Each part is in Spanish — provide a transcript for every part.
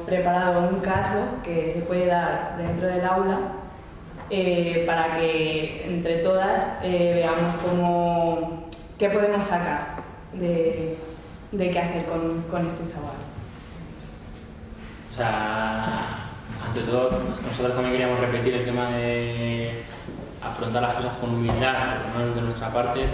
preparado un caso que se puede dar dentro del aula para que entre todas veamos qué podemos sacar de qué hacer con este chaval. O sea, ante todo, nosotros también queríamos repetir el tema de afrontar las cosas con humildad, por lo menos de nuestra parte,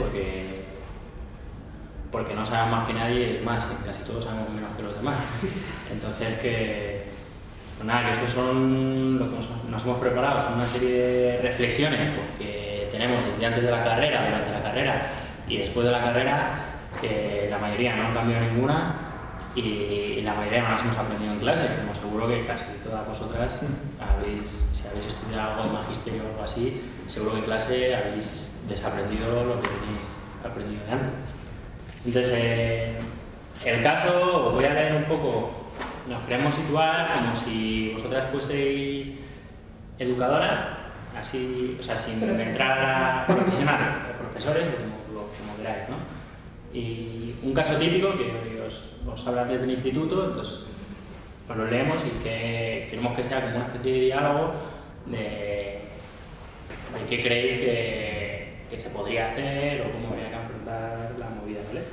porque no sabemos más que nadie, es más, casi todos sabemos menos que los demás. Entonces, que estos son lo que nos hemos preparado, son una serie de reflexiones que tenemos desde antes de la carrera, durante la carrera y después de la carrera, que la mayoría no han cambiado ninguna y la mayoría no las hemos aprendido en clase, como seguro que casi todas vosotras si habéis estudiado algo de magisterio o algo así, seguro que en clase habéis desaprendido lo que tenéis aprendido de antes. Entonces, el caso, os voy a leer un poco, nos queremos situar como si vosotras fueseis educadoras, así, o sea, sin entrar a profesionales o profesores, o como queráis, ¿no? Y un caso típico que os habla desde el instituto, entonces os lo leemos y que queremos que sea como una especie de diálogo de qué creéis que se podría hacer o cómo habría que afrontar la movida, ¿vale?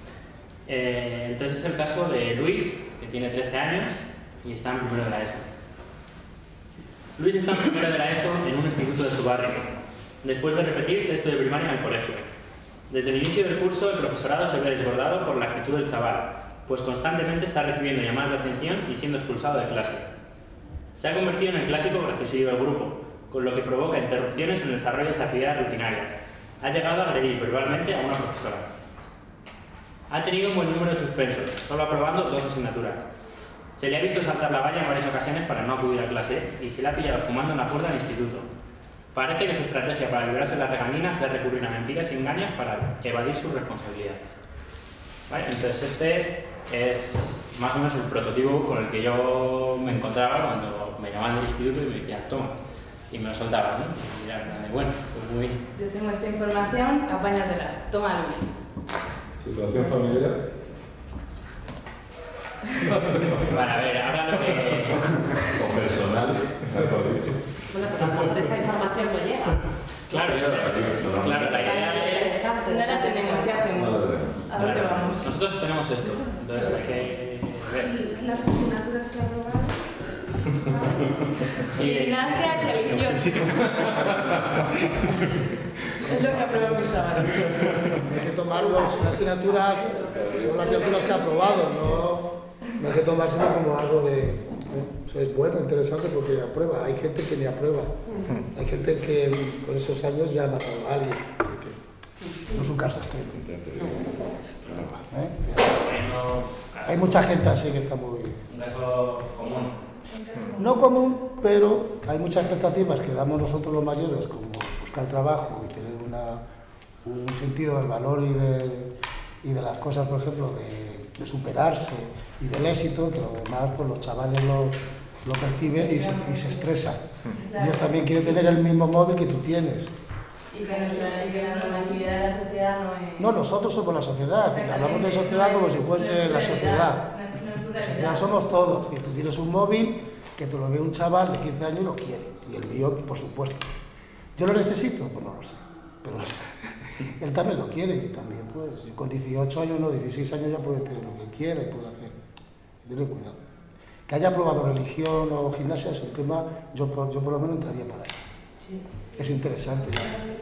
Entonces es el caso de Luis, que tiene 13 años y está en primero de la ESO. Luis está en primero de la ESO en un instituto de su barrio, después de repetir sexto de primaria en el colegio. Desde el inicio del curso, el profesorado se ve desbordado por la actitud del chaval, pues constantemente está recibiendo llamadas de atención y siendo expulsado de clase. Se ha convertido en el clásico graciosillo del grupo, con lo que provoca interrupciones en el desarrollo de las actividades rutinarias. Ha llegado a agredir verbalmente a una profesora. Ha tenido un buen número de suspensos, solo aprobando 2 asignaturas. Se le ha visto saltar la valla en varias ocasiones para no acudir a clase y se le ha pillado fumando en la puerta del instituto. Parece que su estrategia para librarse de las regañinas es recurrir a mentiras y engaños para evadir sus responsabilidades. ¿Vale? Entonces este es más o menos el prototipo con el que yo me encontraba cuando me llamaban del instituto y me decían, toma, y me lo soltaban, ¿no? Y era bueno, pues muy bien. Yo tengo esta información, apáñatelas. Toma, Luis. ¿Situación familiar? Vale, a ver, ahora lo que... O personal, mejor dicho. Bueno, pero por esa información no llega. Claro, claro, la idea es... No la tenemos, ¿qué hacemos? ¿A dónde vamos? Nosotros tenemos esto, entonces hay que ver. Las asignaturas que aprobamos. Gimnasia y religión. Es lo que aprobó mi chaval. Hay que tomarlo, son asignaturas que ha aprobado, no hay que tomárselo como algo de... O sea, es bueno, interesante porque aprueba. Hay gente que ni aprueba. Hay gente que con esos años ya ha matado a alguien. No es un caso extremo. Hay mucha gente así que está muy... Un caso común. No común, pero hay muchas expectativas que damos nosotros los mayores, como buscar trabajo y tener un sentido del valor y de las cosas, por ejemplo, de superarse y del éxito, que lo demás pues los chavales lo perciben y se estresan. Ellos también quieren tener el mismo móvil que tú tienes. Y que la normatividad de la sociedad no es... No, nosotros somos la sociedad, hablamos de sociedad como si fuese la sociedad. La sociedad somos todos, que tú tienes un móvil, que te lo ve un chaval de 15 años y lo quiere, y el mío, por supuesto. ¿Yo lo necesito? Pues no lo sé, pero él también lo quiere y también, pues, con 18 años, no, 16 años ya puede tener lo que quiera y puede hacer. Tener cuidado. Que haya probado religión o gimnasia es un tema, yo por lo menos entraría para ahí. Sí. Es interesante.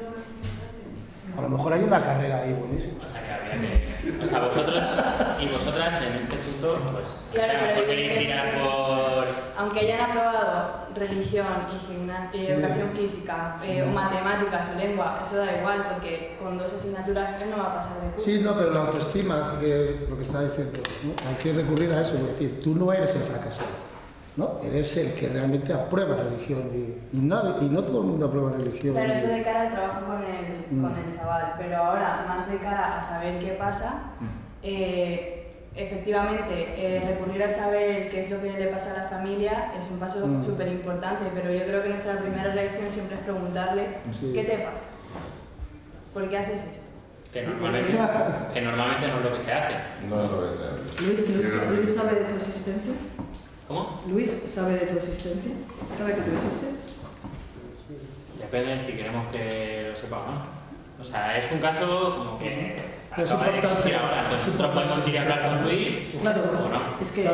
A lo mejor hay una carrera ahí buenísima. O sea, que habría que... O sea, vosotros y vosotras en este punto, pues, Claro, o sea, pero queréis tirar por... Aunque hayan aprobado religión y gimnasia, Sí. educación física, o matemáticas o lengua, eso da igual, porque con 2 asignaturas él no va a pasar de curso. Sí, no, pero la autoestima, que lo que está diciendo, ¿no? Hay que recurrir a eso, es decir, tú no eres el fracasado, ¿no? Eres el que realmente aprueba religión y no todo el mundo aprueba religión. Claro, eso de cara al trabajo con el chaval, pero ahora más de cara a saber qué pasa, efectivamente, recurrir a saber qué es lo que le pasa a la familia es un paso súper importante, pero yo creo que nuestra primera reacción siempre es preguntarle, ¿qué te pasa? ¿Por qué haces esto? Que normalmente no es lo que se hace. No es lo que sea. ¿Luis sabe de tu existencia? ¿Cómo? ¿Luis sabe de tu existencia? ¿Sabe que tú existes? Depende de si queremos que lo sepa o no. O sea, es un caso como que acaba de existir ahora. Pues nosotros podemos ir a hablar con Luis Claro, o no. es que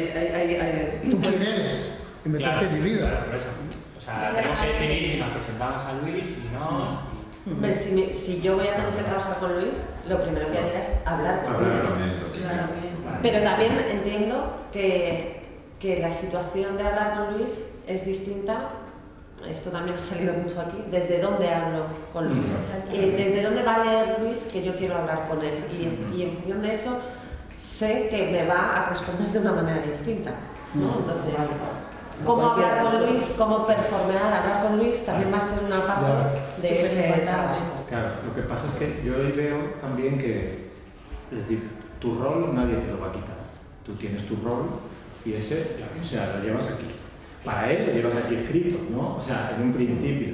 ¿Tú quién eres? Y meterte en mi vida. Claro, por eso. O sea, tenemos que decidir si nos presentamos a Luis, si no. Hombre, si yo voy a tener que trabajar con Luis, lo primero que haría es hablar con Luis. Claro. Pero también entiendo que la situación de hablar con Luis es distinta. Esto también ha salido mucho aquí. ¿Desde dónde hablo con Luis? ¿Desde dónde va a leer Luis que yo quiero hablar con él? Y en función de eso, sé que me va a responder de una manera distinta, ¿no? Entonces, cómo hablar con Luis, cómo performear, hablar con Luis, también va a ser una parte de ese trabajo. Claro, lo que pasa es que yo ahí veo también que, es decir, tu rol nadie te lo va a quitar. Tú tienes tu rol y ese, o sea, lo llevas aquí. Para él lo llevas aquí escrito, ¿no? O sea, en un principio.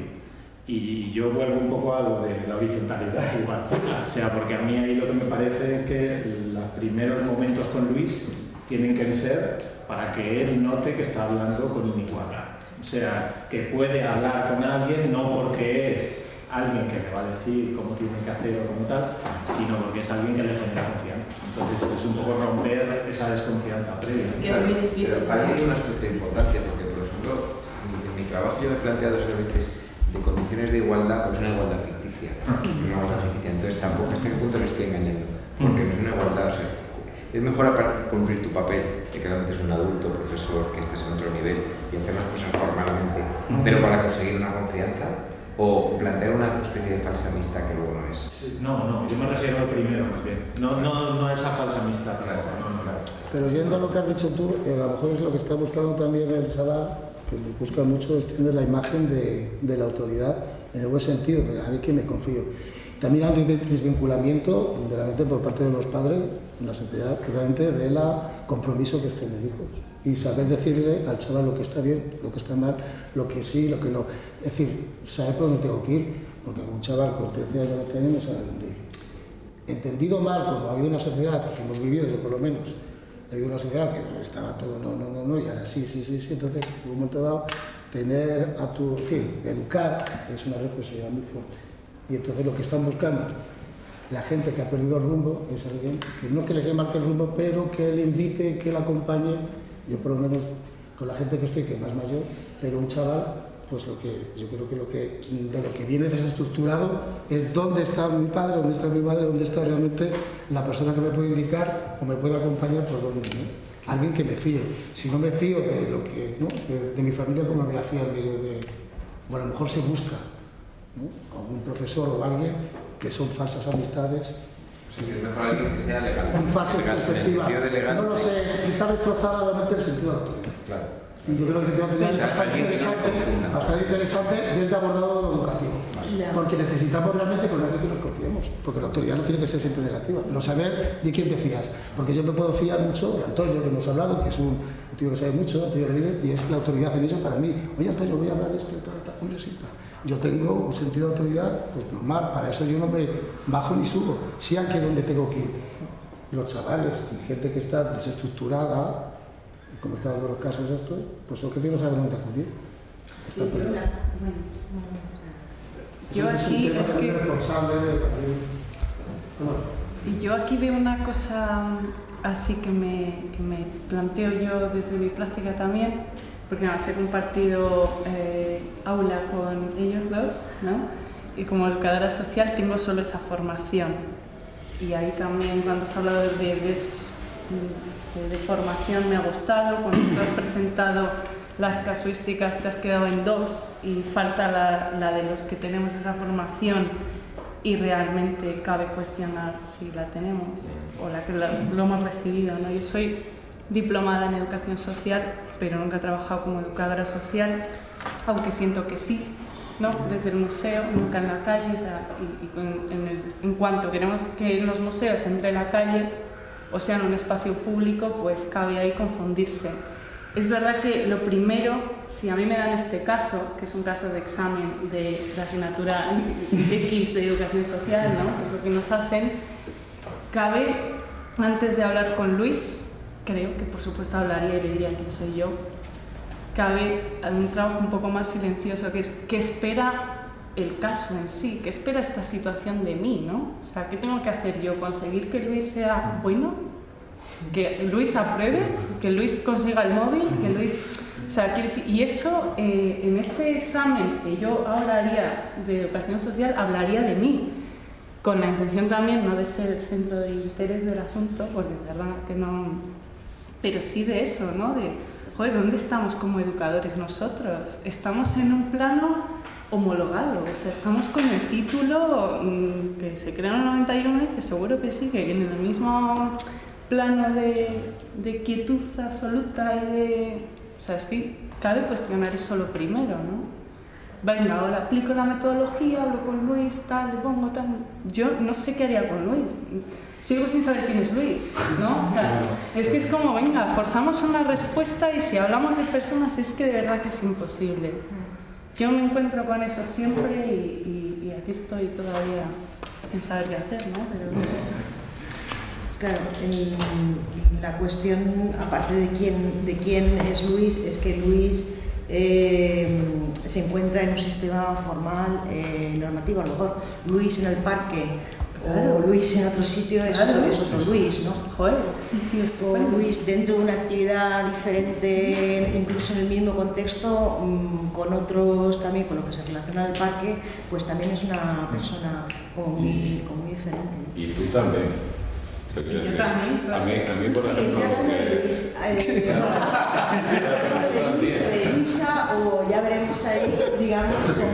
Y yo vuelvo un poco a lo de la horizontalidad igual. O sea, porque a mí ahí lo que me parece es que los primeros momentos con Luis tienen que ser para que él note que está hablando con un igual. O sea, que puede hablar con alguien no porque es alguien que le va a decir cómo tiene que hacer o como tal, sino porque es alguien que le genera confianza. Entonces es un poco romper esa desconfianza previa. Claro, pero para mí hay una cierta importancia, porque por ejemplo, en mi trabajo yo he planteado a veces de condiciones de igualdad, pues una igualdad ficticia. Entonces tampoco hasta qué punto lo estoy engañando, porque no es una igualdad, o sea, es mejor cumplir tu papel, de que realmente es un adulto, profesor, que estés en otro nivel y hacer las cosas formalmente, pero para conseguir una confianza, o plantear una especie de falsa amistad que luego no es. No, yo me refiero al primero más bien. No a esa falsa amistad, claro. Pero yendo a lo que has dicho tú, a lo mejor es lo que está buscando también el chaval, que busca mucho, es tener la imagen de la autoridad en el buen sentido, de a ver quién me confío. También hay un desvinculamiento de la mente por parte de los padres en la sociedad, realmente del compromiso que es tener hijos. Y saber decirle al chaval lo que está bien, lo que está mal, lo que sí, lo que no. Es decir, saber por dónde tengo que ir, porque un chaval con 13 años, 12 años no sabe dónde ir. Entendido mal, como ha habido una sociedad que hemos vivido, yo por lo menos, ha habido una sociedad que estaba todo no, y ahora sí, entonces, en un momento dado, tener a tu, en fin, educar es una responsabilidad muy fuerte. Y entonces lo que están buscando la gente que ha perdido el rumbo es alguien que no que le marque el rumbo, pero que le invite, que le acompañe. Yo por lo menos con la gente que estoy, que es más mayor, pero un chaval, pues yo creo que de lo que viene desestructurado es dónde está mi padre, dónde está mi madre, dónde está realmente la persona que me puede indicar o me puede acompañar por dónde, ¿no? Alguien que me fíe. Si no me fío de lo que, ¿no? de mi familia, ¿cómo me voy a fiar o a lo mejor se busca, ¿no? Algún profesor o alguien que son falsas amistades. Sí, es mejor alguien que sea legal. Falsas legal, en el sentido de legal. No lo sé, está destrozada realmente el sentido de la autoridad. Claro. Y yo creo que es bastante interesante desde abordado lo educativo. Porque necesitamos realmente con alguien que nos confiemos. Porque la autoridad no tiene que ser siempre negativa, pero saber de quién te fías. Porque yo me puedo fiar mucho de Antonio, que hemos hablado, que es un tío que sabe mucho, Antonio Rodríguez, y es la autoridad en eso para mí. Oye, Antonio, voy a hablar de esto, hombre, sí, yo tengo un sentido de autoridad pues normal, para eso yo no me bajo ni subo, sé a qué dónde tengo que ir. Los chavales y gente que está desestructurada, como está dando los casos estos, pues lo que tiene no sabe dónde acudir. Están perdidos. Yo aquí es que... Y yo aquí veo una cosa así que me planteo yo desde mi práctica también, porque además he compartido aula con ellos dos, ¿no? Y como educadora social tengo solo esa formación. Y ahí también cuando has hablado de formación me ha gustado, cuando tú has presentado las casuísticas te has quedado en dos y falta la de los que tenemos esa formación y realmente cabe cuestionar si la tenemos o la que lo hemos recibido, ¿no? Yo soy diplomada en educación social, pero nunca he trabajado como educadora social, aunque siento que sí, ¿no? Desde el museo, nunca en la calle, o sea, en cuanto queremos que en los museos entre la calle, o sea, en un espacio público, pues cabe ahí confundirse. Es verdad que lo primero, si a mí me dan este caso, que es un caso de examen de la asignatura X de educación social, ¿no? Que es lo que nos hacen, cabe, antes de hablar con Luis, creo que por supuesto hablaría y le diría quién soy yo. Cabe un trabajo un poco más silencioso, que es qué espera el caso en sí, qué espera esta situación de mí, ¿no? O sea, ¿qué tengo que hacer yo? ¿Conseguir que Luis sea bueno? ¿Que Luis apruebe? ¿Que Luis consiga el móvil? ¿Que Luis...? O sea, quiero decir, y eso, en ese examen que yo ahora haría de educación social, hablaría de mí, con la intención también, no de ser el centro de interés del asunto, porque es verdad que no... Pero sí de eso, ¿no? De, joder, ¿dónde estamos como educadores nosotros? Estamos en un plano homologado, o sea, estamos con el título que se creó en el 91 y que seguro que sí, que viene en el mismo plano de quietud absoluta y de... O sea, es que cabe cuestionar eso lo primero, ¿no? Venga, ahora aplico la metodología, hablo con Luis, tal, le pongo tal... Yo no sé qué haría con Luis. Sigo sin saber quién es Luis, ¿no? O sea, es que es como, venga, forzamos una respuesta y si hablamos de personas es que de verdad que es imposible. Yo me encuentro con eso siempre y aquí estoy todavía sin saber qué hacer, ¿no? Pero... Claro, la cuestión, aparte de quién es Luis, es que Luis se encuentra en un sistema formal normativo. A lo mejor Luis en el parque o Luis en otro sitio es otro Luis, ¿no? Joder, sí, tío, o Luis dentro de una actividad diferente, incluso en el mismo contexto, con otros también, con lo que se relaciona al parque, pues también es una persona como muy diferente, ¿no? Y tú también. Yo también, claro. A mí, por ejemplo, Luisa, o ya veremos ahí, digamos,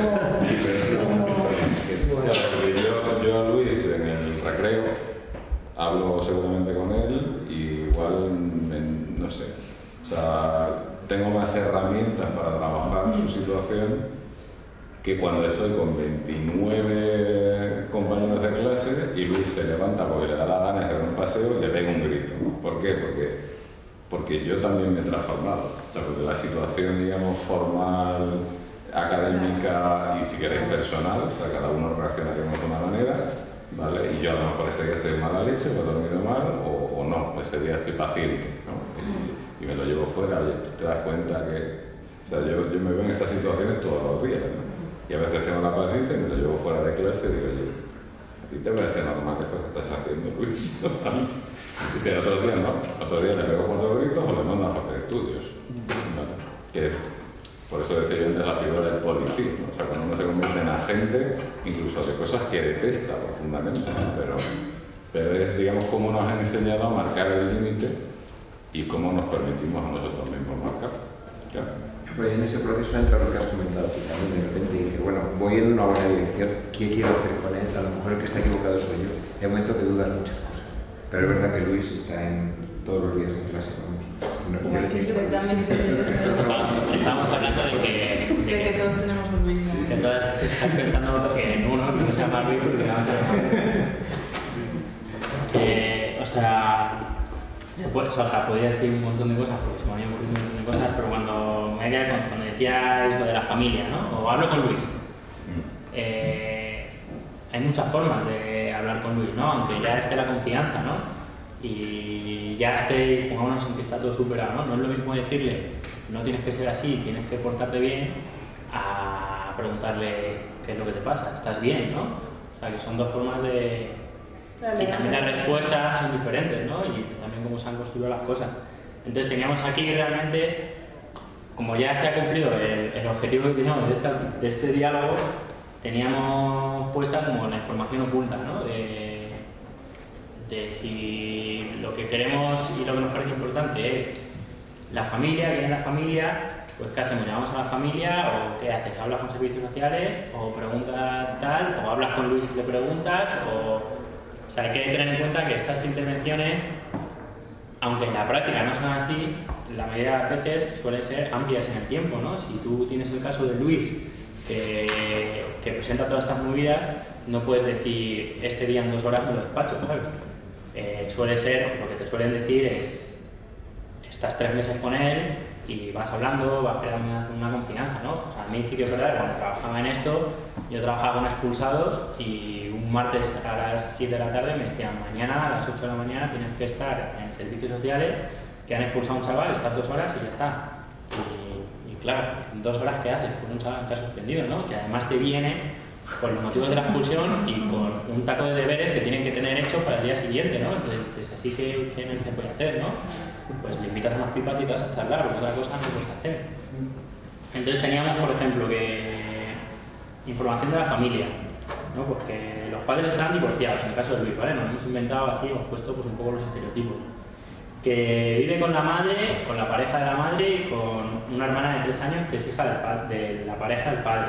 yo a Luis en el recreo hablo seguramente con él y igual, no sé, o sea, tengo más herramientas para trabajar su situación que cuando estoy con 29 compañeros de clase y Luis se levanta porque le da la gana de hacer un paseo y le pega un grito. ¿Por qué? Porque yo también me he transformado. O sea, porque la situación, digamos, formal, académica y si queréis personal, o sea, cada uno reaccionaríamos de una manera, ¿vale? Y yo a lo mejor ese día estoy de mala leche, o he dormido mal, o no, ese día estoy paciente, ¿no? Y me lo llevo fuera, oye, tú te das cuenta que... O sea, yo me veo en estas situaciones todos los días, ¿no? Y a veces tengo la paciencia y me lo llevo fuera de clase y digo, oye, ¿a ti te parece normal esto que estás haciendo, Luis? Pero otros días no. Otros días le pego 4 gritos o le mando a jefe de estudios. ¿Vale? Que por eso decía yo antes la figura del policía, ¿no? O sea, cuando uno se convierte en agente, incluso de cosas que detesta profundamente, ¿no? Pero es, digamos, cómo nos han enseñado a marcar el límite y cómo nos permitimos a nosotros mismos marcar. ¿Claro? Pero en ese proceso entra lo que has comentado tú también, de repente dices, bueno, voy en una buena dirección, ¿qué quiero hacer con él? A lo mejor el que está equivocado soy yo. Hay un momento que dudas muchas cosas. Pero es verdad que Luis está todos los días en clase, vamos. Estamos hablando de que todos tenemos un Luis. Sí, que todas están pensando que en uno no se llama Luis porque vamos a o sea... podría decir un montón de cosas, porque se me habían ocurrido un montón de cosas, pero cuando decíais lo de la familia, ¿no? O hablo con Luis. Hay muchas formas de hablar con Luis, ¿no? Aunque ya esté la confianza, ¿no? Y ya esté, pongámonos en que está todo superado, ¿no? No es lo mismo decirle, no tienes que ser así, tienes que portarte bien, a preguntarle qué es lo que te pasa, ¿estás bien, no? O sea, que son dos formas de... Y también las respuestas son diferentes, ¿no? Y también cómo se han construido las cosas. Entonces teníamos aquí realmente, como ya se ha cumplido el objetivo que teníamos de este diálogo, teníamos puesta como la información oculta, ¿no? De si lo que queremos y lo que nos parece importante es la familia, que es la familia, pues ¿qué hacemos? ¿Llamamos a la familia o qué haces? ¿Hablas con servicios sociales o preguntas tal? ¿O hablas con Luis y le preguntas? O sea, hay que tener en cuenta que estas intervenciones, aunque en la práctica no son así, la mayoría de las veces suelen ser amplias en el tiempo, ¿no? Si tú tienes el caso de Luis, que presenta todas estas movidas, no puedes decir, este día en 2 horas me lo despacho, ¿sabes? Suele ser, lo que te suelen decir es, estás 3 meses con él y vas hablando, vas creando una confianza, ¿no? O sea, a mí sí que es verdad que cuando trabajaba en esto, yo trabajaba con expulsados y un martes a las 7 de la tarde me decían, mañana a las 8 de la mañana tienes que estar en servicios sociales que han expulsado a un chaval, estas 2 horas y ya está. Y claro, en 2 horas, ¿qué haces con un chaval que ha suspendido, ¿no? Que además te viene con los motivos de la expulsión y con un taco de deberes que tienen que tener hecho para el día siguiente, ¿no? Entonces, así que ¿qué se puede hacer, no? Pues le invitas a unas pipas y te vas a charlar, porque otra cosa no puedes hacer. Entonces teníamos, por ejemplo, que información de la familia, ¿no? Pues que los padres estaban divorciados, en el caso de Luis, ¿vale? Nos hemos inventado así, hemos puesto pues un poco los estereotipos. Que vive con la madre, con la pareja de la madre y con una hermana de 3 años que es hija de la pareja del padre.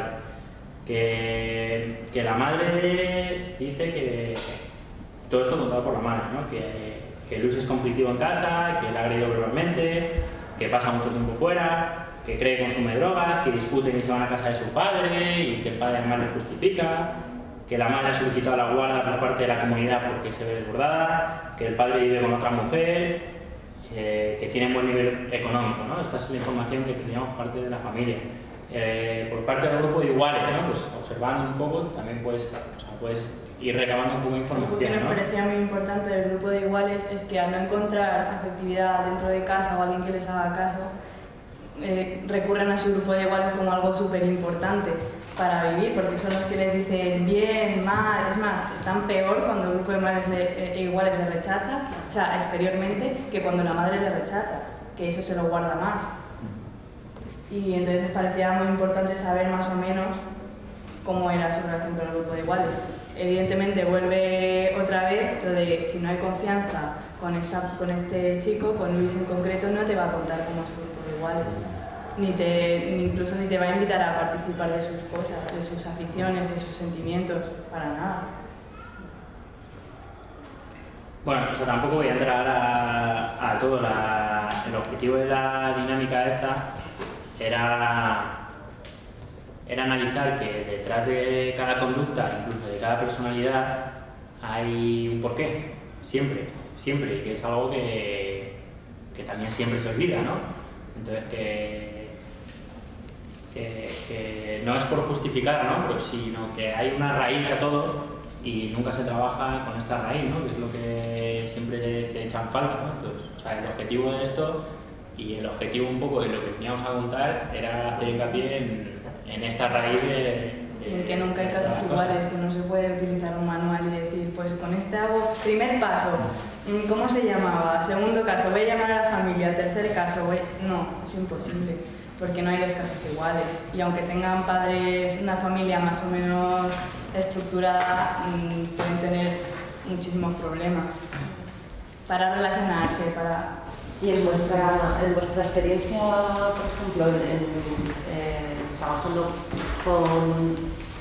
Que la madre dice que todo esto contado por la madre, ¿no? Que Luis es conflictivo en casa, que le ha agredido verbalmente, que pasa mucho tiempo fuera, que cree que consume drogas, que discuten y se van a casa de su padre y que el padre además le justifica, que la madre ha solicitado la guarda por parte de la comunidad porque se ve desbordada, que el padre vive con otra mujer, que tiene buen nivel económico, ¿no? Esta es la información que teníamos por parte de la familia. Por parte del grupo de iguales, ¿no? Pues observando un poco también puedes ir recabando un poco de información. Algo que nos parecía muy importante del grupo de iguales es que al no encontrar afectividad dentro de casa o alguien que les haga caso, recurren a su grupo de iguales como algo súper importante para vivir, porque son los que les dicen bien, mal, es más, están peor cuando el grupo de iguales les rechaza, o sea, exteriormente, que cuando la madre les rechaza, que eso se lo guarda más. Y entonces nos parecía muy importante saber más o menos cómo era su relación con el grupo de iguales. Evidentemente vuelve otra vez lo de si no hay confianza con este chico, con Luis en concreto, no te va a contar cómo es su grupo de iguales. Incluso ni te va a invitar a participar de sus cosas, de sus aficiones, de sus sentimientos, para nada. Bueno, o sea, tampoco voy a entrar a todo. El objetivo de la dinámica esta era analizar que detrás de cada conducta, incluso de cada personalidad, hay un porqué, siempre, y que es algo que también siempre se olvida, ¿no? Entonces que no es por justificar, ¿no? Pero sino que hay una raíz a todo y nunca se trabaja con esta raíz, ¿no? Que es lo que siempre se echa en falta, ¿no? Entonces, o sea, el objetivo de esto y el objetivo un poco de lo que veníamos a contar era hacer hincapié en esta raíz en que nunca hay casos iguales, que no se puede utilizar un manual y decir, pues con este hago primer paso, ¿cómo se llamaba? Segundo caso, voy a llamar a la familia, tercer caso, no, es imposible, porque no hay 2 casos iguales. Y aunque tengan padres, una familia más o menos estructurada, pueden tener muchísimos problemas para relacionarse, para... Y en vuestra experiencia, por ejemplo, trabajando con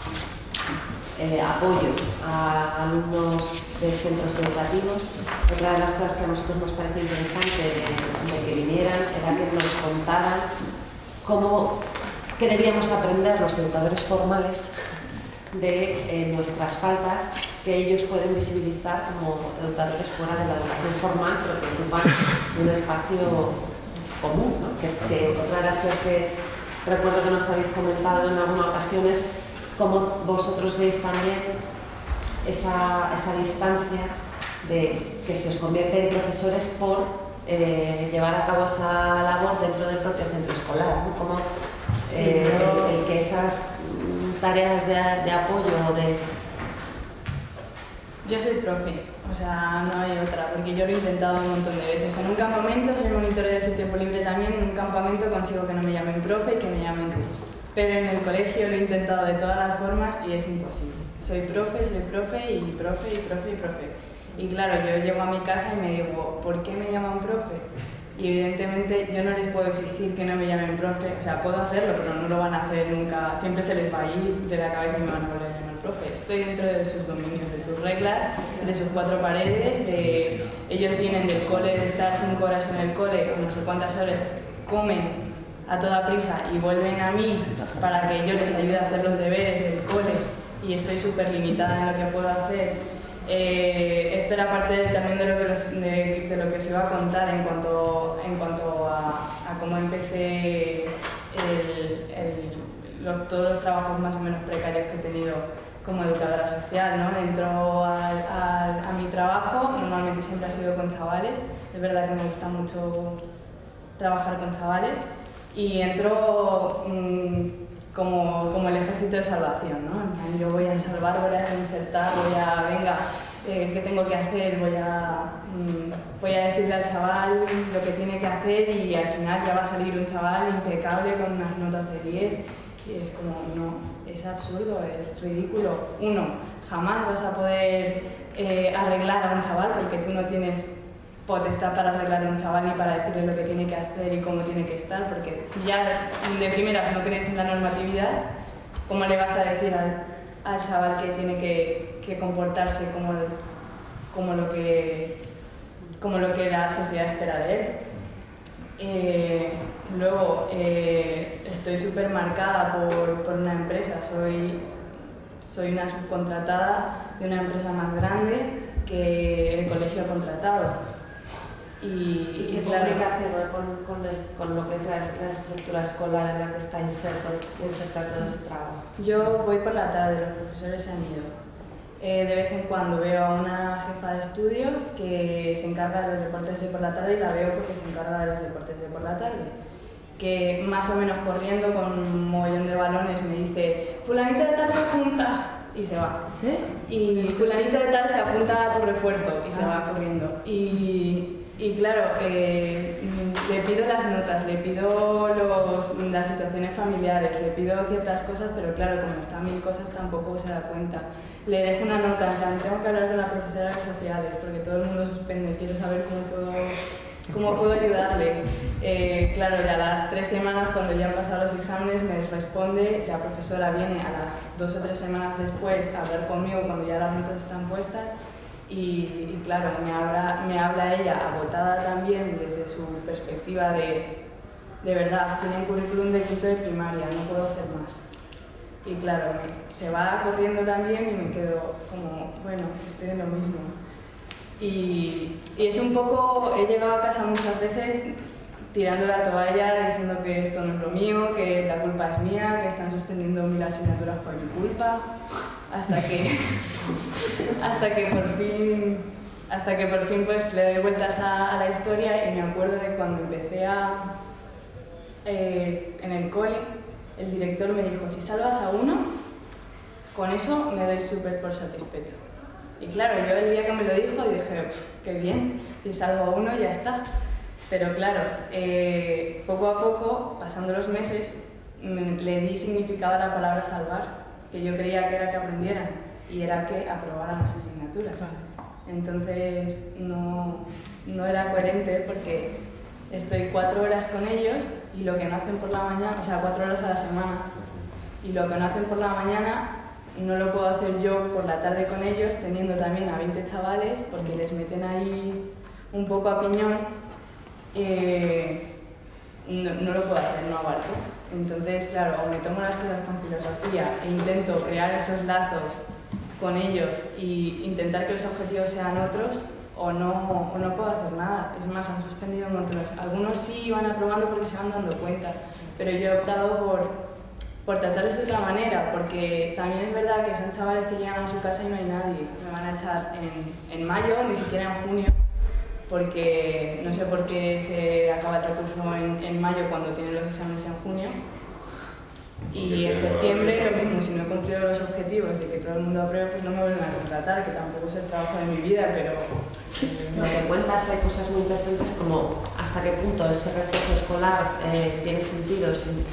apoyo a alumnos de centros educativos, otra de las cosas que a nosotros nos parece interesante de que vinieran era que nos contaran qué debíamos aprender los educadores formales de nuestras faltas que ellos pueden visibilizar como educadores fuera de la educación formal, pero que ocupan un espacio común, ¿no? Que otra de las cosas que recuerdo que nos habéis comentado en alguna ocasión es cómo vosotros veis también esa distancia de que se os convierte en profesores por llevar a cabo esa labor dentro del propio centro escolar, ¿no? Como el que esas tareas de apoyo o de... Yo soy profe, o sea, no hay otra, porque yo lo he intentado un montón de veces. En un campamento soy monitor de tiempo libre también, en un campamento consigo que no me llamen profe y que me llamen Ruth. Pero en el colegio lo he intentado de todas las formas y es imposible. Soy profe y profe. Y claro, yo llego a mi casa y me digo, ¿por qué me llaman profe? Y evidentemente yo no les puedo exigir que no me llamen profe, o sea, puedo hacerlo, pero no lo van a hacer nunca, siempre se les va a ir de la cabeza y me van a volver a llamar profe. Estoy dentro de sus dominios, de sus reglas, de sus 4 paredes, ellos vienen del cole, de estar 5 horas en el cole, no sé cuántas horas, comen a toda prisa y vuelven a mí para que yo les ayude a hacer los deberes del cole y estoy súper limitada en lo que puedo hacer. Esto era parte también de lo que os iba a contar en cuanto a cómo empecé todos los trabajos más o menos precarios que he tenido como educadora social, ¿no? Entro a mi trabajo, normalmente siempre ha sido con chavales, es verdad que me gusta mucho trabajar con chavales, y entro como el ejército de salvación, ¿no? En plan, yo voy a salvar, voy a reinsertar, venga, ¿qué tengo que hacer? Voy a decirle al chaval lo que tiene que hacer y al final ya va a salir un chaval impecable con unas notas de 10 y es como, no, es absurdo, es ridículo. Uno, jamás vas a poder arreglar a un chaval porque tú no tienes potestad para arreglar a un chaval ni para decirle lo que tiene que hacer y cómo tiene que estar, porque si ya de primeras no crees en la normatividad, ¿cómo le vas a decir al chaval que tiene que comportarse como lo que la sociedad espera de él? Luego, estoy súper marcada por una empresa, soy una subcontratada de una empresa más grande que el colegio ha contratado. ¿Y qué claro, comunicación con lo que es la estructura escolar en la que está insertado todo ese trabajo? yo voy por la tarde, los profesores se han ido. De vez en cuando veo a una jefa de estudio que se encarga de los deportes de por la tarde y la veo porque se encarga de los deportes de por la tarde. Que más o menos corriendo con un mogollón de balones me dice fulanito de tal se apunta y se va. ¿Sí? Y fulanito de tal se apunta a tu refuerzo y se va corriendo. Y claro, le pido las notas, le pido las situaciones familiares, le pido ciertas cosas, pero claro, como está mil cosas tampoco se da cuenta. Le dejo una nota, en plan, tengo que hablar con la profesora de sociales, porque todo el mundo suspende, quiero saber cómo puedo ayudarles. Claro, ya a las 3 semanas, cuando ya han pasado los exámenes, me responde, la profesora viene a las 2 o 3 semanas después a hablar conmigo cuando ya las notas están puestas. Y claro, me habla ella agotada también desde su perspectiva de verdad, tienen currículum de quinto de primaria, no puedo hacer más. Y claro, se va corriendo también y me quedo como, bueno, estoy en lo mismo. Y es un poco, he llegado a casa muchas veces tirando la toalla, diciendo que esto no es lo mío, que la culpa es mía, que están suspendiendo 1000 asignaturas por mi culpa, hasta que por fin pues le doy vueltas a la historia y me acuerdo de cuando empecé en el cole, el director me dijo, si salvas a uno, con eso me doy súper por satisfecho. Y claro, yo el día que me lo dijo dije, qué bien, si salvo a uno ya está. Pero claro, poco a poco, pasando los meses, le di significado a la palabra salvar, que yo creía que era que aprendieran y era que aprobaran las asignaturas. Entonces no era coherente porque estoy 4 horas con ellos y lo que no hacen por la mañana, o sea, 4 horas a la semana, y lo que no hacen por la mañana no lo puedo hacer yo por la tarde con ellos, teniendo también a 20 chavales, porque les meten ahí un poco a piñón, no lo puedo hacer, no abarco. Entonces, claro, o me tomo las cosas con filosofía e intento crear esos lazos con ellos e intentar que los objetivos sean otros, o no puedo hacer nada. Es más, han suspendido un montón. Algunos sí van aprobando porque se van dando cuenta, pero yo he optado por tratarlos de otra manera, porque también es verdad que son chavales que llegan a su casa y no hay nadie. Me van a echar en mayo, ni siquiera en junio, porque no sé por qué se acaba el recurso en mayo cuando tienen los exámenes en junio. Y en septiembre lo mismo, si no he cumplido los objetivos de que todo el mundo apruebe, pues no me vuelven a contratar, que tampoco es el trabajo de mi vida, pero... Lo que cuentas, hay cosas muy interesantes como hasta qué punto ese refuerzo escolar tiene sentido,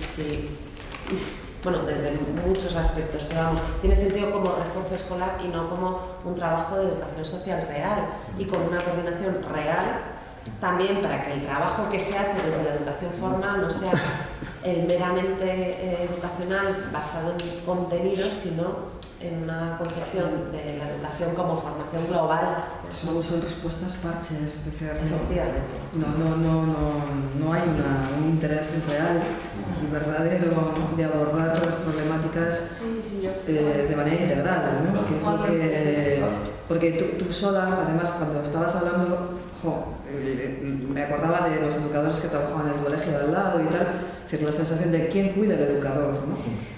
bueno, desde muchos aspectos, pero vamos, tiene sentido como refuerzo escolar y no como un trabajo de educación social real y con una coordinación real también para que el trabajo que se hace desde la educación formal no sea el meramente educacional basado en contenidos, sino en una concepción de la educación como formación global. Son respuestas parches, es decir, Efectivamente. no hay un interés real y verdadero de abordar las problemáticas de manera integral, ¿no? Que es lo que, porque tú sola, además, cuando estabas hablando, me acordaba de los educadores que trabajaban en el colegio de al lado y tal, es decir, la sensación de quién cuida al educador, ¿no?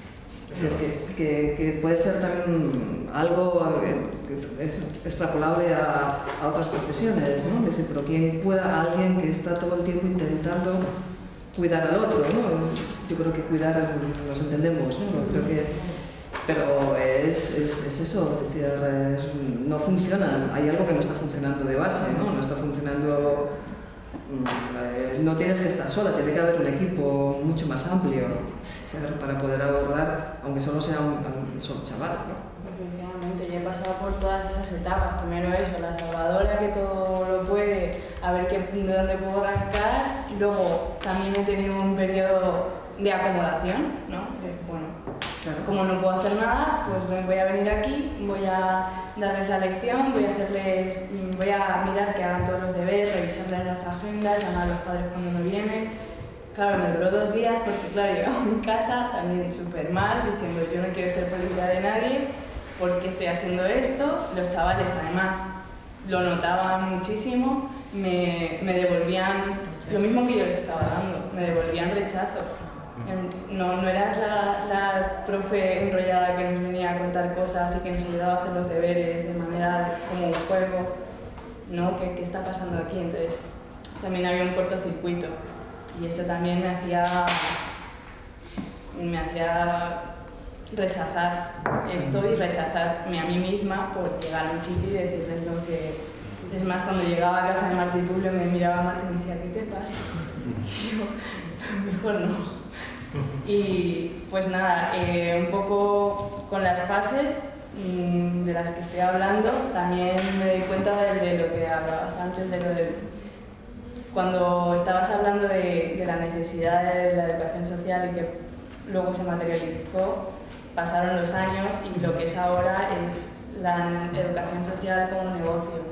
Es decir, que puede ser también algo extrapolable a otras profesiones, ¿no? Es decir, pero ¿quién cuida a alguien que está todo el tiempo intentando cuidar al otro, ¿no? Yo creo que cuidar nos entendemos, ¿no? Creo que, pero es eso, es decir, no funciona, hay algo que no está funcionando de base, ¿no? No está funcionando, no tienes que estar sola, tiene que haber un equipo mucho más amplio, ¿no? Para poder abordar, aunque solo sea un solo chaval, ¿no? Efectivamente, yo he pasado por todas esas etapas. Primero eso, la salvadora que todo lo puede, a ver de dónde puedo rascar. Y luego también he tenido un periodo de acomodación, ¿no? Bueno, Claro. como no puedo hacer nada, pues voy a venir aquí, voy a darles la lección, voy a mirar que hagan todos los deberes, revisarles las agendas, llamar a los padres cuando no vienen. Claro, me duró 2 días porque, claro, llegaba a mi casa también súper mal, diciendo yo no quiero ser policía de nadie, ¿por qué estoy haciendo esto? Los chavales, además, lo notaban muchísimo, me devolvían lo mismo que yo les estaba dando, me devolvían rechazo. No eras la profe enrollada que nos venía a contar cosas y que nos ayudaba a hacer los deberes de manera como un juego, ¿no? ¿Qué está pasando aquí? Entonces, también había un cortocircuito. Y eso también me hacía rechazar esto y rechazarme a mí misma por llegar a un sitio y decirles lo que... Es más, cuando llegaba a casa de Martí Tulio me miraba a Martí y me decía, ¿qué te pasa? Y yo, mejor no. Y pues nada, un poco con las fases de las que estoy hablando, también me di cuenta de lo que hablabas antes, de lo de... Cuando estabas hablando de la necesidad de la educación social y que luego se materializó, pasaron los años y lo que es ahora es la educación social como negocio.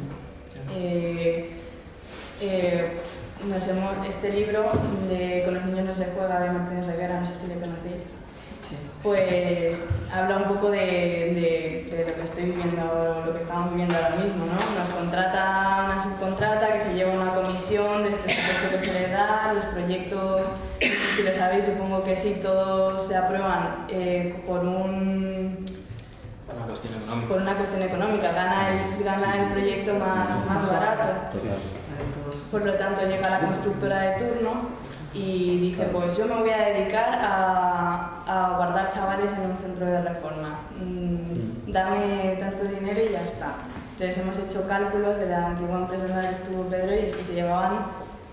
Este libro de Con los niños no se juega, de Martínez Reguera, no sé si le conocéis, pues habla un poco de lo que estoy viviendo, lo que estamos viviendo ahora mismo, ¿no? Nos contrata una subcontrata que se lleva una comisión del presupuesto que se le da, los proyectos, si lo sabéis, supongo que sí, todos se aprueban por una cuestión económica, gana el proyecto más barato. Por lo tanto, llega la constructora de turno y dice, pues yo me voy a dedicar a guardar chavales en un centro de reforma. Dame tanto dinero y ya está. Entonces hemos hecho cálculos de la antigua empresa en la que estuvo Pedro y es que se llevaban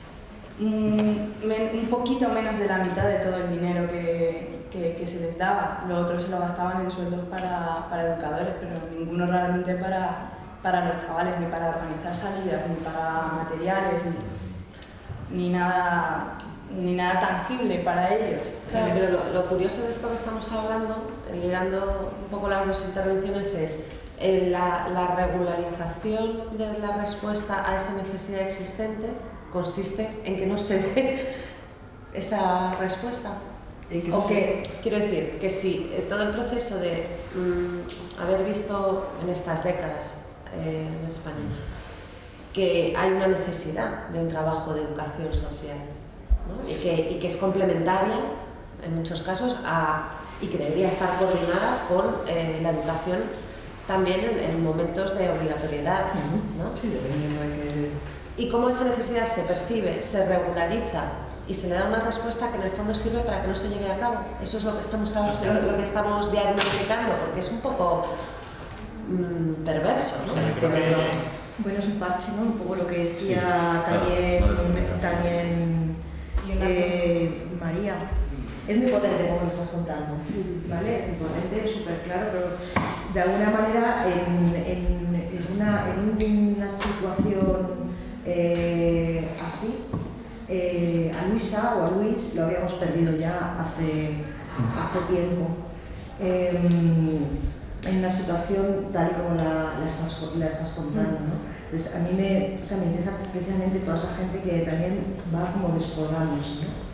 un poquito menos de la mitad de todo el dinero que se les daba. Lo otro se lo gastaban en sueldos para educadores, pero ninguno realmente para los chavales, ni para organizar salidas, ni para materiales, ni nada tangible para ellos. Claro, pero lo curioso de esto que estamos hablando, ligando un poco las dos intervenciones, es la regularización de la respuesta a esa necesidad existente consiste en que no se dé esa respuesta. O que, quiero decir, que si todo el proceso de haber visto en estas décadas en España que hay una necesidad de un trabajo de educación social, ¿no? y que es complementaria en muchos casos y que debería estar coordinada con la educación también en momentos de obligatoriedad, ¿no? Sí, dependiendo de que... Y cómo esa necesidad se percibe, se regulariza y se le da una respuesta que en el fondo sirve para que no se lleve a cabo. Eso es lo que estamos diagnosticando, porque es un poco perverso, ¿no? Bueno, es un parche, ¿no? Un poco lo que decía también María. Es muy potente como lo estás contando, ¿vale? Muy potente, súper claro, pero de alguna manera en una situación así, a Luisa o a Luis lo habíamos perdido ya hace tiempo. En una situación tal y como la estás contando, ¿no? Entonces a mí me interesa precisamente toda esa gente que también va como descolgándose, ¿no?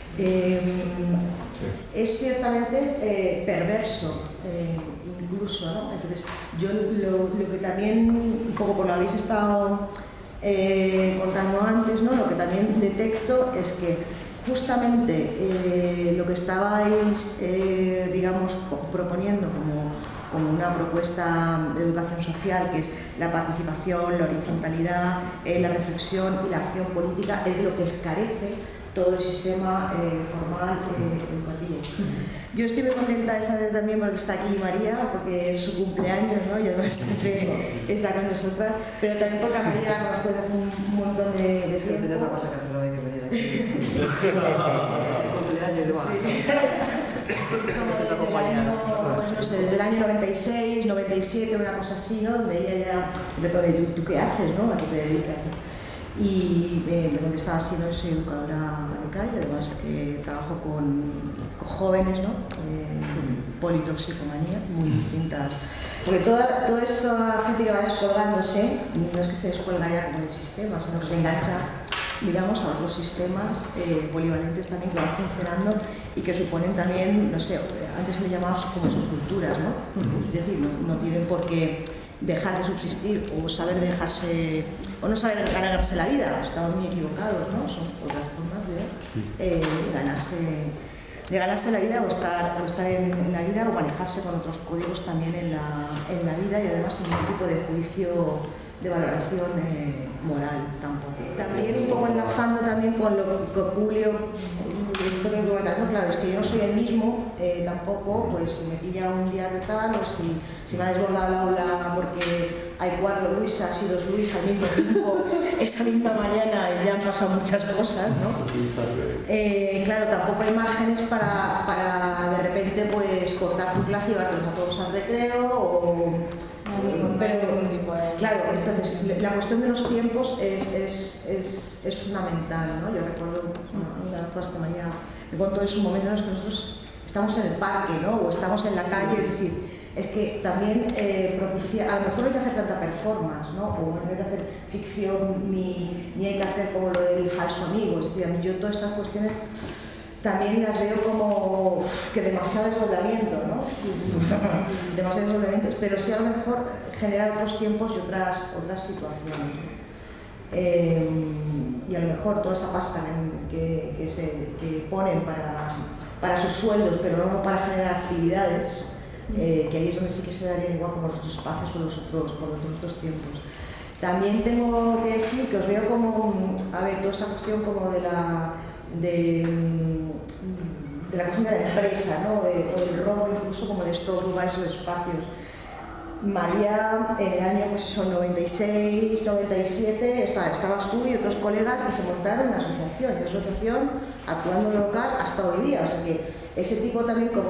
Es ciertamente perverso, incluso, ¿no? Entonces yo lo que también, un poco por lo habéis estado contando antes, ¿no? Lo que también detecto es que justamente lo que estabais, digamos, proponiendo como una propuesta de educación social, que es la participación, la horizontalidad, la reflexión y la acción política, es de lo que carece todo el sistema formal educativo. Yo estoy muy contenta de saber también porque está aquí María, porque es su cumpleaños, ¿no? Y además está con nosotras, pero también porque a María la conozco desde hace un montón de tiempo. Tiene otra cosa que hacer, no hay que venir aquí. Cumpleaños de pues no sé, desde el año 96, 97, una cosa así, ¿no? Donde ella ya le pone, ¿tú qué haces, no? ¿A qué te dedicas? Y me contestaba así, ¿no? Soy educadora de calle, además trabajo con jóvenes, ¿no? Politoxicomanía, muy distintas. Porque toda esta gente que va descolgándose, no es que se descuelga ya como el sistema, sino que se engancha, digamos, a otros sistemas polivalentes también que van funcionando y que suponen también, no sé, antes se le llamaba como subculturas, ¿no? Es decir, no tienen por qué dejar de subsistir o saber dejarse o no saber ganarse la vida, estamos muy equivocados, ¿no? Son otras formas de ganarse la vida o estar en la vida o manejarse con otros códigos también en la vida y además sin ningún tipo de juicio de valoración moral tampoco. También un poco enlazando también con lo que Julio, esto que ¿no? Claro, es que yo no soy el mismo tampoco, pues si me pilla un día que tal o si me ha desbordado el aula porque hay 4 Luisas y 2 Luis al mismo tiempo esa misma mañana y ya han pasado muchas cosas, ¿no? Claro, tampoco hay márgenes para de repente pues cortar tu clase y llevarlos a todos al recreo claro, entonces la cuestión de los tiempos es fundamental, ¿no? Yo recuerdo una de las cosas que María me contó en su momento, es que nosotros estamos en el parque, ¿no? O estamos en la calle, es decir, es que también propicia, a lo mejor no hay que hacer tanta performance, ¿no? O no hay que hacer ficción ni hay que hacer como lo del falso amigo, es decir, yo todas estas cuestiones también las veo como que demasiado desdoblamiento, ¿no? Demasiado desdoblamiento, pero sí a lo mejor generar otros tiempos y otras situaciones. Y a lo mejor toda esa pasta que ponen para sus sueldos, pero no para generar actividades, que ahí es donde sí que se daría igual como los otros espacios o los otros tiempos. También tengo que decir que os veo como, a ver, toda esta cuestión como de la cuestión de la empresa, ¿no? O del robo incluso como de estos lugares o espacios. María, en el año pues eso, 96, 97, estabas tú y otros colegas y se montaron una asociación, y la asociación actuando en lo local hasta hoy día, o sea que ese tipo también como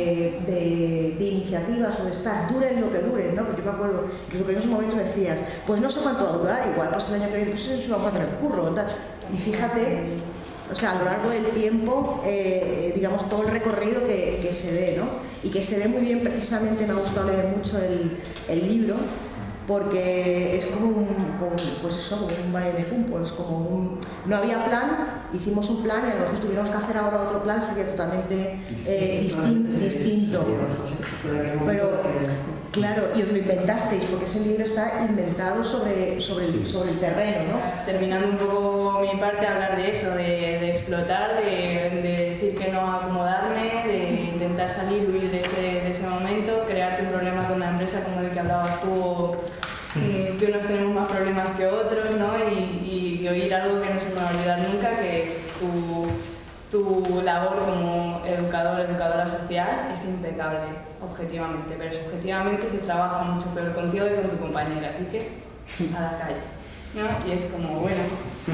de iniciativas o de estar, duren lo que duren, ¿no? Porque yo me acuerdo que en esos momentos decías, pues no sé cuánto va a durar, igual pasa el año que viene, pues eso vamos a tener curro, tal. Y fíjate, o sea, a lo largo del tiempo, digamos, todo el recorrido que se ve, ¿no? Y que se ve muy bien, precisamente me ha gustado leer mucho el libro, porque es como pues eso, como un vademecum, pues como no había plan, hicimos un plan y a lo mejor si tuviéramos que hacer ahora otro plan sería totalmente distinto. Pero claro, y os lo inventasteis, porque ese libro está inventado sobre el terreno, ¿no? Terminando un poco mi parte, hablar de eso, de explotar, de decir que no, acomodarme, de intentar salir, huir de ese momento, crearte un problema con una empresa como el que hablabas tú, que unos tenemos más problemas que otros, ¿no? Y oír algo que no se me va a olvidar nunca, que es tu labor como educadora social es impecable, objetivamente, pero subjetivamente se trabaja mucho peor contigo y con tu compañera, así que a la calle, ¿no? Y es como, bueno,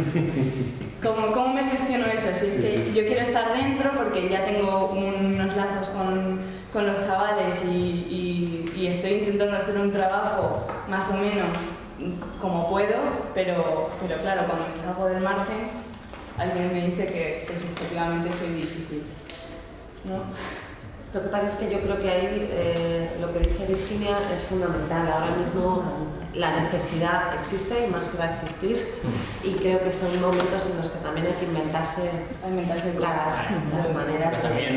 ¿cómo me gestiono eso? Si es que yo quiero estar dentro porque ya tengo unos lazos con los chavales y estoy intentando hacer un trabajo más o menos como puedo, pero claro, cuando me salgo del margen, alguien me dice que subjetivamente soy difícil, ¿no? Lo que pasa es que yo creo que ahí lo que dice Virginia es fundamental. Ahora mismo la necesidad existe y más que va a existir, y creo que son momentos en los que también hay que inventarse las maneras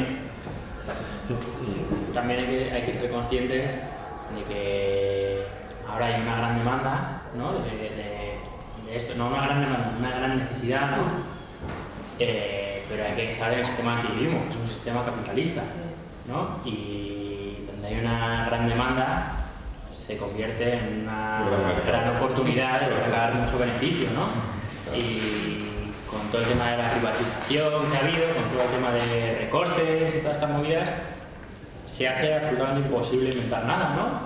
también hay que ser conscientes de que ahora hay una gran demanda, ¿no? de esto, no una gran demanda, una gran necesidad, ¿no? pero hay que saber el sistema en el que vivimos, que es un sistema capitalista, ¿no? Y donde hay una gran demanda se convierte en una gran oportunidad de sacar mucho beneficio, ¿no? Y con todo el tema de la privatización que ha habido, con todo el tema de recortes y todas estas movidas, se hace absolutamente imposible inventar nada, ¿no?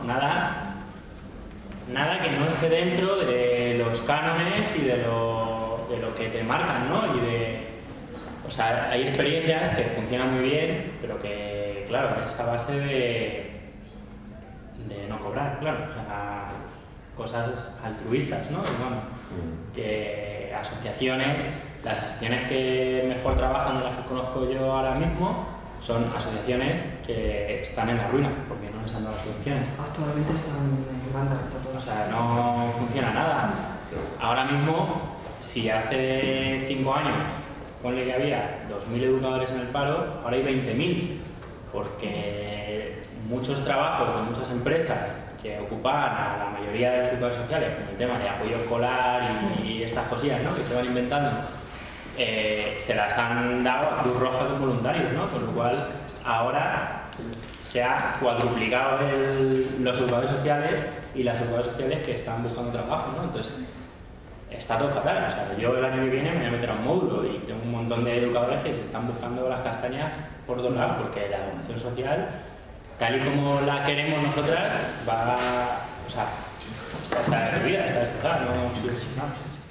Nada que no esté dentro de los cánones y de lo que te marcan, ¿no? O sea, hay experiencias que funcionan muy bien, pero que, claro, es a base de no cobrar, claro. O sea, cosas altruistas, ¿no? Digamos, que las asociaciones que mejor trabajan, de las que conozco yo ahora mismo, son asociaciones que están en la ruina, porque no les han dado subvenciones. Actualmente están en bancarrota. O sea, no funciona nada. Ahora mismo, si hace 5 años, ponle que había 2.000 educadores en el paro, ahora hay 20.000, porque muchos trabajos de muchas empresas que ocupaban a la mayoría de los educadores sociales, con el tema de apoyo escolar y estas cosillas, ¿no?, que se van inventando, se las han dado a Cruz Roja con voluntarios, ¿no? Con lo cual ahora se ha cuadruplicado los educadores sociales y las educadoras sociales que están buscando trabajo, ¿no? Entonces está todo fatal. O sea, yo el año que viene me voy a meter a un módulo y tengo un montón de educadores que se están buscando las castañas por todos lados, porque la educación social, tal y como la queremos nosotras, o sea, está destruida, está destrozada, no sirve sin nada.